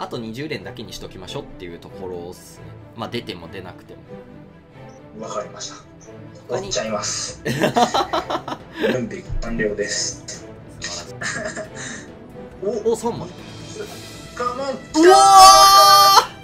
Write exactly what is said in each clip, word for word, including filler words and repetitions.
あとにじゅう連だけにしときましょうっていうところですね。まあ出ても出なくても。 わかりました。追っちゃいます。準備完了です。 素晴らしい。おお、さんまい。 カモン。 うわー、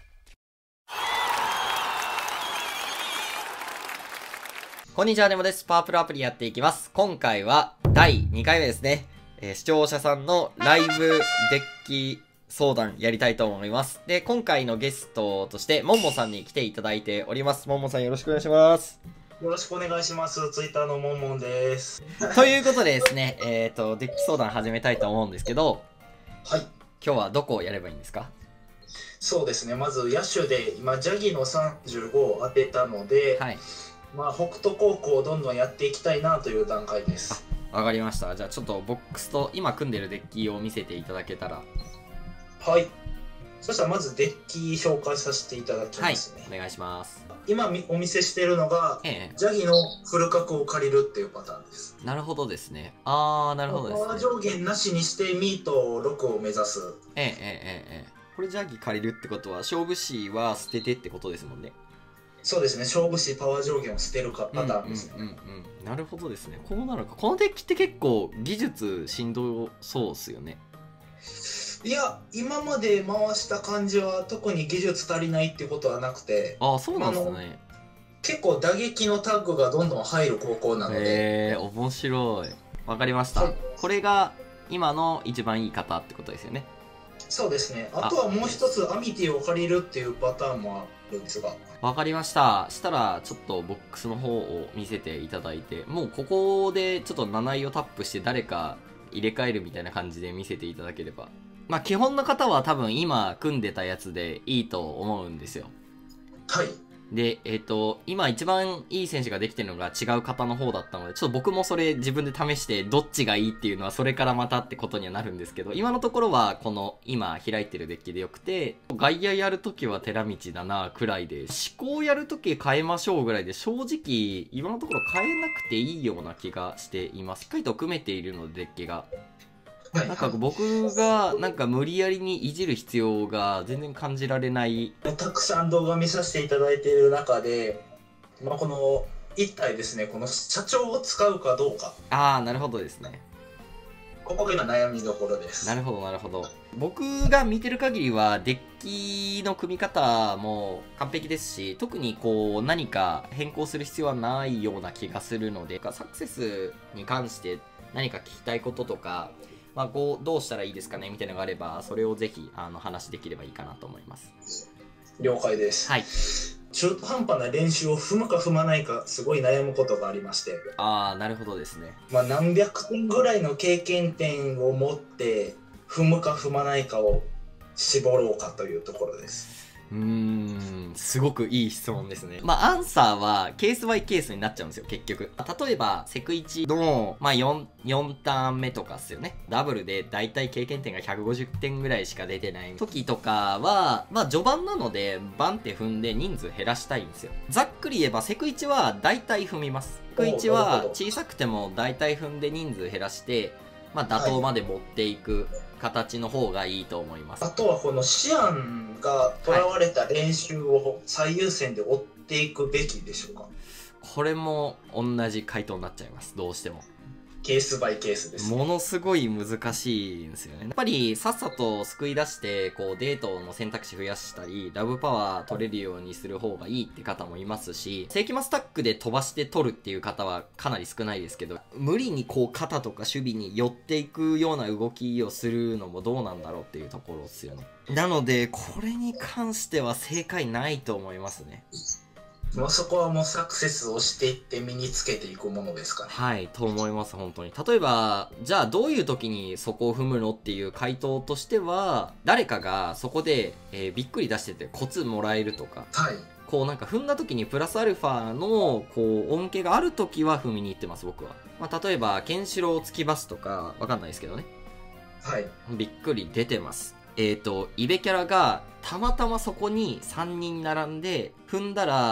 こんにちは、ネモです。パワープロアプリやっていきます。今回はだいにかいめですね。えー、視聴者さんのライブデッキ相談やりたいと思います。で、今回のゲストとして、もんもさんに来ていただいております。もんもさんよろしくお願いします。 よろしくお願いします。ツイッターのもんもんです。 ということでですね、えっと、デッキ相談始めたいと思うんですけど、 はい。 今日はどこをやればいいんですか？ そうですね、まず野手で今、ジャギのさんじゅうごを当てたので、 はい。 まあ、北斗高校をどんどんやっていきたいなという段階です。 わかりました。じゃあちょっとボックスと今組んでるデッキを見せていただけたら。 はい。そしたらまずデッキ紹介させていただきますね。 はい、お願いします。 今お見せしているのが、ええ、ジャギのフル角を借りるっていうパターンです。 なるほどですね。あー、なるほどですね。 パワー上限なしにしてミートろくを目指す。 ええええええ。これジャギ借りるってことは勝負師は捨ててってことですもんね。そうですね、勝負師パワー上限を捨てるかパターンですね。うんうんうんうん、なるほどですね。こうなるか。このデッキって結構技術しんどそうっすよね。 いや、今まで回した感じは特に技術足りないってことはなくて、 ああ、そうなんですね。 結構打撃のタッグがどんどん入る高校なので。 へえ、面白い。わかりました。これが今の一番いい方ってことですよね。そうですね。あとはもう一つアミティを借りるっていうパターンもあるんですが。わかりました。したらちょっとボックスの方を見せていただいて、もうここでちょっとなないをタップして誰か入れ替えるみたいな感じで見せていただければ。まあ基本の方は多分今組んでたやつでいいと思うんですよ。はい。で、えっと、今一番いい選手ができてるのが違う方の方だったので、ちょっと僕もそれ自分で試してどっちがいいっていうのはそれからまたってことにはなるんですけど、今のところはこの今開いてるデッキでよくて、外野やるときは寺道だなくらいで、思考やるとき変えましょうぐらいで、正直今のところ変えなくていいような気がしています。しっかりと組めているのでデッキが。なんか僕がなんか無理やりにいじる必要が全然感じられない。たくさん動画見させていただいている中で、まあ、この一体ですね、この社長を使うかどうか。ああ、なるほどですね。ここが今悩みどころです。なるほどなるほど。僕が見てる限りはデッキの組み方も完璧ですし、特にこう何か変更する必要はないような気がするので、サクセスに関して何か聞きたいこととか、まあ、こうどうしたらいいですかねみたいなのがあれば、それをぜひあの話できればいいかなと思います。了解です。はい。中途半端な練習を踏むか踏まないかすごい悩むことがありまして。ああ、なるほどですね。まあ何百点ぐらいの経験点を持って踏むか踏まないかを絞ろうかというところです。うーん、すごくいい質問ですね。まあ、アンサーはケースバイケースになっちゃうんですよ、結局。例えば、セクいちの、まあ4、4ターン目とかっすよね。ダブルでだいたい経験点がひゃくごじゅってんぐらいしか出てない時とかは、まあ序盤なので、バンって踏んで人数減らしたいんですよ。ざっくり言えば、セクいちはだいたい踏みます。セクいちは小さくてもだいたい踏んで人数減らして、まあ妥当まで持っていく。形の方がいいと思います。あとはこのシアンがとらわれた練習を最優先で追っていくべきでしょうか？これも同じ回答になっちゃいます。どうしても。ケースバイケースです。ものすごい難しいんですよね。やっぱりさっさと救い出してこうデートの選択肢増やしたりラブパワー取れるようにする方がいいって方もいますし、世紀末タックで飛ばして取るっていう方はかなり少ないですけど、無理にこう肩とか守備に寄っていくような動きをするのもどうなんだろうっていうところですよね。なのでこれに関しては正解ないと思いますね。もうそこはもうサクセスをしていって身につけていくものですかね。はい、と思います、本当に。例えば、じゃあどういう時にそこを踏むのっていう回答としては、誰かがそこで、えー、びっくり出しててコツもらえるとか、はい。こうなんか踏んだ時にプラスアルファのこう恩恵がある時は踏みに行ってます、僕は。まあ、例えば、ケンシロウ突きバスとか、わかんないですけどね。はい。びっくり出てます。えっと、イベキャラがたまたまそこにさんにん並んで、踏んだら、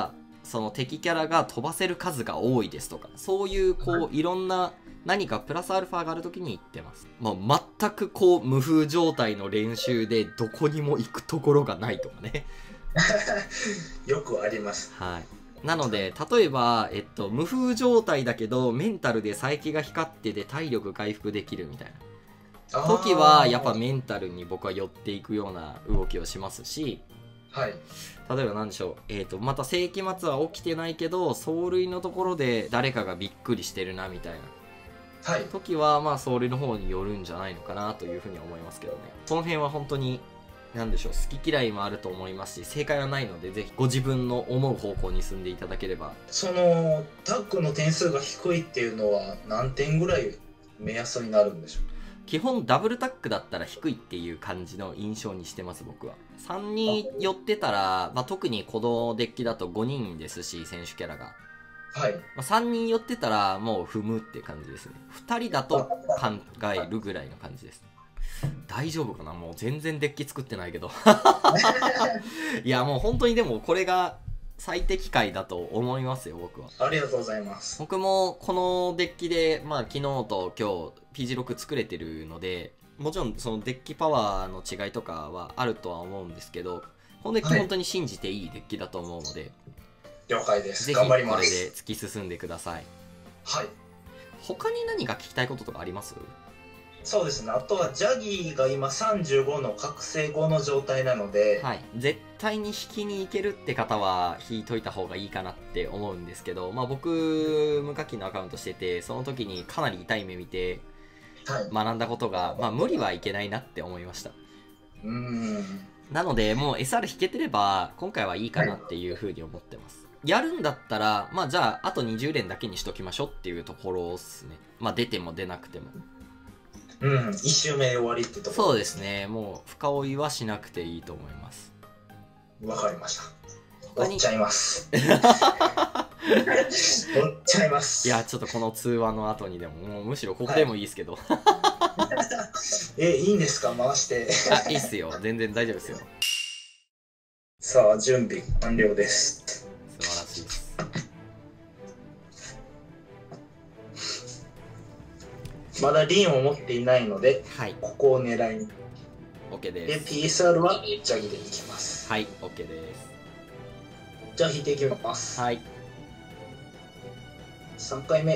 その敵キャラが飛ばせる数が多いですとか、そういうこういろんな何かプラスアルファがある時に言ってます。まあ、全くこう無風状態の練習でどこにも行くところがないとかねよくあります。 はい。なので例えば、えっと、無風状態だけどメンタルで佐伯が光ってで体力回復できるみたいな時はやっぱメンタルに僕は寄っていくような動きをしますし、 はい、 例えば何でしょう、えーとまた世紀末は起きてないけど走塁のところで誰かがびっくりしてるなみたいな、はい、時はまあ走塁の方に寄るんじゃないのかなというふうに思いますけどね。その辺は本当に何でしょう、好き嫌いもあると思いますし正解はないので、ぜひご自分の思う方向に進んでいただければ。 そのタッグの点数が低いっていうのは何点ぐらい目安になるんでしょう。 基本ダブルタックだったら低いっていう感じの印象にしてます僕は。さんにん寄ってたら、まあ、特にこのデッキだとごにんですし選手キャラが、はい、まあ、さんにん寄ってたらもう踏むって感じですね。ふたりだと考えるぐらいの感じです。大丈夫かな、もう全然デッキ作ってないけどいやもう本当にでもこれが最適解だと思いますよ僕は。 ありがとうございます。 僕もこのデッキでまあ昨日と今日 ピージーろく 作れてるので、もちろんそのデッキパワーの違いとかはあるとは思うんですけど、このデッキ本当に信じていいデッキだと思うので、はい、 了解です。 ぜひこれで突き進んでください。 はい。 他に何か聞きたいこととかあります？ そうですね、あとはジャギーが今さんじゅうごの覚醒後の状態なので、 はい、絶対に引きに行けるって方は引いといた方がいいかなって思うんですけど、まあ、僕無課金のアカウントしててその時にかなり痛い目見て学んだことが、まあ、無理はいけないなって思いました。 うーん、 なのでもう エスアール 引けてれば今回はいいかなっていうふうに思ってます。やるんだったらまあじゃああとにじゅう連だけにしときましょうっていうところですね。まあ出ても出なくても、 うん、いち周目で終わりってところ。 そうですね、もう深追いはしなくていいと思います。 わかりました。追っちゃいます追っちゃいます。 いやちょっとこの通話の後にでももうむしろここでもいいですけど、 はい、え、いいんですか回してあ、いいっすよ、全然大丈夫ですよ。 さあ準備完了です。 素晴らしいです。 まだリンを持っていないので、はい、ここを狙いに OK です。 で ピーエスアール はジャギでいきます。 はい OK です。 じゃあ引いていきます。 はい、 さんかいめ。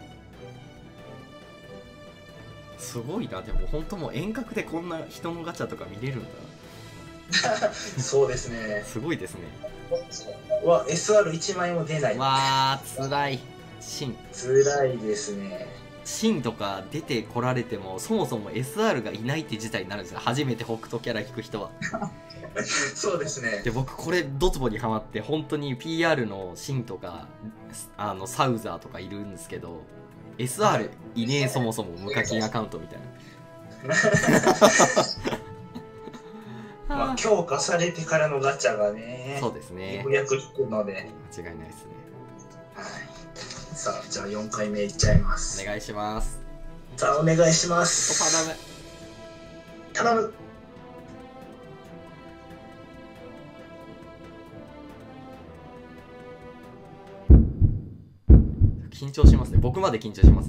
すごいな、でも本当もう遠隔でこんな人のガチャとか見れるんだそうですね、 すごいですね。 わ エスアールいち 枚も出ない。 わーつらい。シンつらいですね。 シンとか出てこられてもそもそも エスアール がいないって事態になるんですよ、初めて北斗キャラ引く人はそうですね。 で僕これドツボにハマって本当に ピーアール のシンとかあのサウザーとかいるんですけど エスアール いねえ、そもそも無課金アカウントみたいなまあ強化されてからのガチャがね、 そうですね、 ようやく引くので間違いないですね。 はい、さあじゃあよんかいめいっちゃいます。 お願いします。 さあお願いします。頼む頼む。 緊張しますね、僕まで緊張します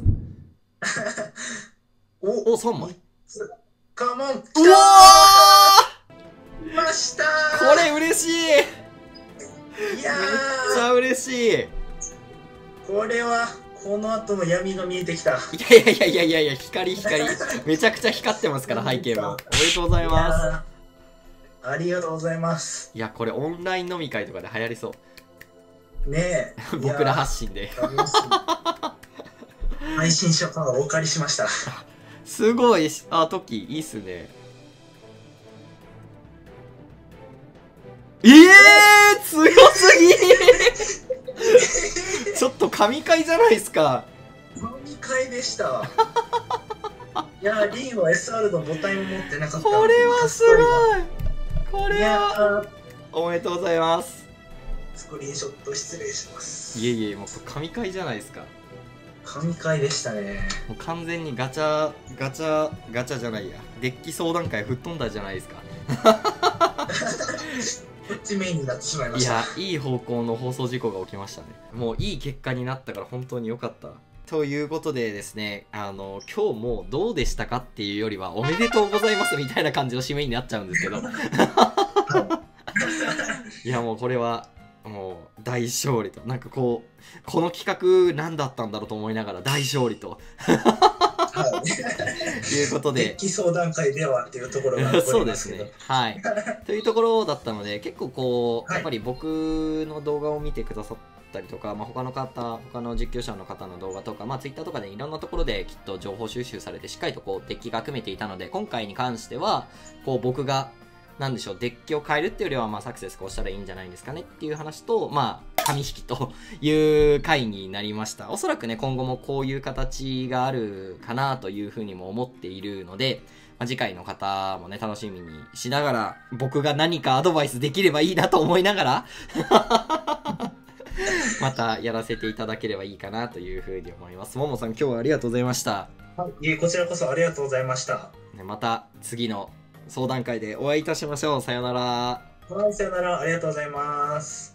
おおさんまい。 カモン。うわー来ました。 これ嬉しい。いやーめっちゃ嬉しい。 これはこの後の闇が見えてきた。いやいやいやいやいや、光光めちゃくちゃ光ってますから背景も。おめでとうございます。 ありがとうございます。 いやこれオンライン飲み会とかで流行りそうねえ僕ら発信で配信者からお借りしましたすごい。あ、トキいいっすね。ええー、強すぎちょっと神回じゃないですか。 神回でしたいやリーは エスアール のボタンも持ってなかった。 これはすごい。これはおめでとうございます。 スクリーンショット失礼します。 いえいえ、もう神回じゃないですか。 神回でしたね。 もう完全にガチャガチャガチャじゃないや、デッキ相談会吹っ飛んだじゃないですかこっちメインになってしまいました。 いや、いい方向の放送事故が起きましたね。もういい結果になったから本当に良かった。ということでですね、あの、今日もどうでしたかっていうよりは、おめでとうございますみたいな感じの締めになっちゃうんですけど。いや、もうこれは、もう大勝利と。なんかこう、この企画何だったんだろうと思いながら大勝利と。はい。ということで。 デッキ相談会ではっていうところがそうですね。はい。というところだったので、結構こう、はい、やっぱり僕の動画を見てくださったりとか、まあ、他の方、他の実況者の方の動画とか、まあ、Twitter とかでいろんなところできっと情報収集されて、しっかりとこう、デッキが組めていたので、今回に関しては、こう、僕が、なんでしょう、デッキを変えるっていうよりは、まあ、サクセスこうしたらいいんじゃないですかねっていう話と、まあ、紙引きという回になりました。おそらくね、今後もこういう形があるかなというふうにも思っているので、まあ、次回の方もね、楽しみにしながら、僕が何かアドバイスできればいいなと思いながら、またやらせていただければいいかなというふうに思います。ももさん、今日はありがとうございました。 はい、いえ、こちらこそありがとうございました。 また次の相談会でお会いいたしましょう。さよなら。 はい、さよなら。ありがとうございます。